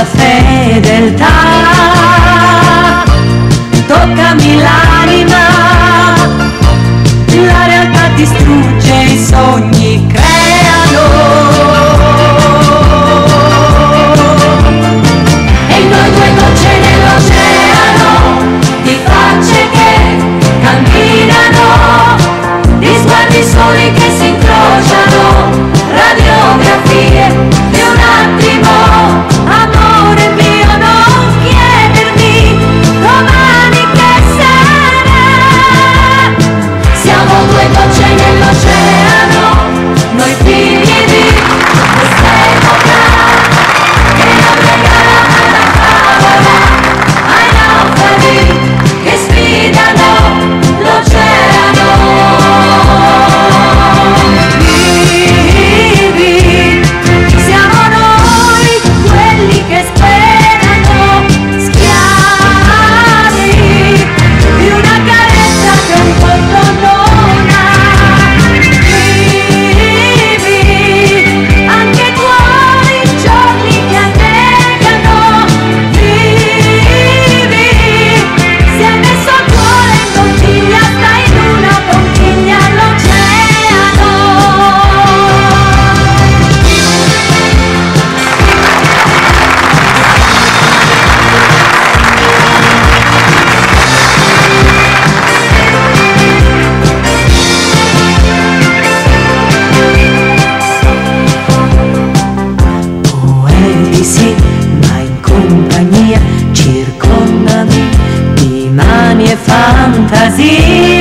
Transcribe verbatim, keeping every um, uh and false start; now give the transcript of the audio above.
la fedeltà. Toccami l'anima, la realtà distrugge, i sogni creano. E noi due gocce nell'oceano, di facce che camminano, di sguardi soli che si incrociano, radiografie di un attimo. Amore mio, non chiedermi domani che sarà. Siamo due gocce nell'oceano, noi figli di questa epoca che non regala una favola ai naufraghi che sfidano l'oceano. Vivi, siamo noi quelli che sperano, schiavi di una carezza che un volto non ha. Vivi, anche tuoi giorni che annegano. Vivi, si è messo il cuore in bottiglia, sta in una bottiglia all'oceano. Poesi, ma in compagnia, circondami di mani e fantasie.